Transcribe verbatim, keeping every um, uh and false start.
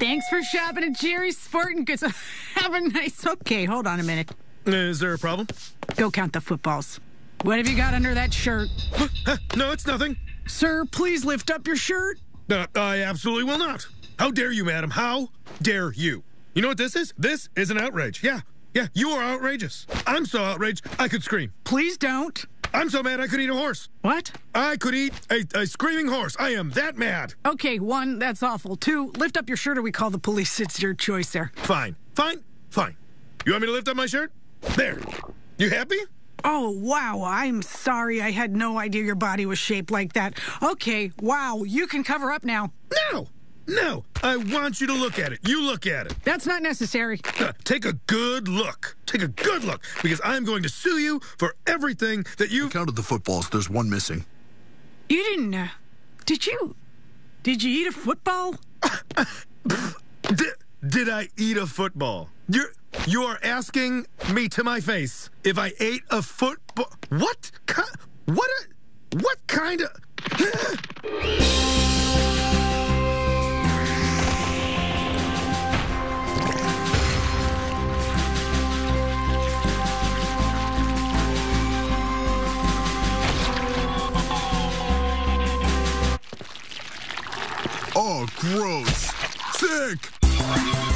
Thanks for shopping at Jerry's Sporting Goods. Have a nice... Okay, hold on a minute. Is there a problem? Go count the footballs. What have you got under that shirt? No, it's nothing. Sir, please lift up your shirt. Uh, I absolutely will not. How dare you, madam? How dare you? You know what this is? This is an outrage. Yeah, yeah, you are outrageous. I'm so outraged, I could scream. Please don't. I'm so mad I could eat a horse. What? I could eat a, a screaming horse. I am that mad. Okay, one, that's awful. Two, lift up your shirt or we call the police. It's your choice there. Fine, fine, fine. You want me to lift up my shirt? There. You happy? Oh, wow, I'm sorry. I had no idea your body was shaped like that. Okay, wow, you can cover up now. No, no, I want you to look at it. You look at it. That's not necessary. Uh, take a good look. Take a good look, because I'm going to sue you for everything that you... I counted the footballs. There's one missing. You didn't, uh, did you, did you eat a football? did, did I eat a football? You're... You are asking me to my face if I ate a football. What? Ki what? A, what kind of? Oh, gross. Sick.